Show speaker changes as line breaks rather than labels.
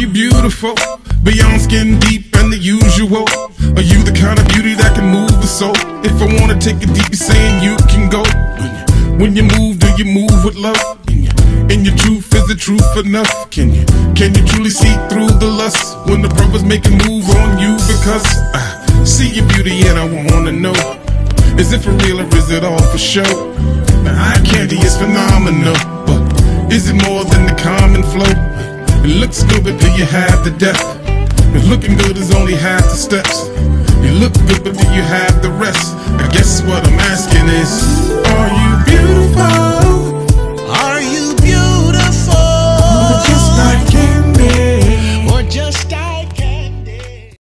you beautiful, beyond skin deep and the usual? Are you the kind of beauty that can move the soul? If I wanna take it deep, you're saying you can go. When you move, do you move with love? And your truth, is the truth enough? Can you truly see through the lust when the brothers make a move on you? Because I see your beauty and I wanna know, is it for real or is it all for show? Now eye candy is phenomenal, but is it more than the common flow? It looks good, but do you have the depth? And looking good is only half the steps. You look good, but do you have the rest? I guess what I'm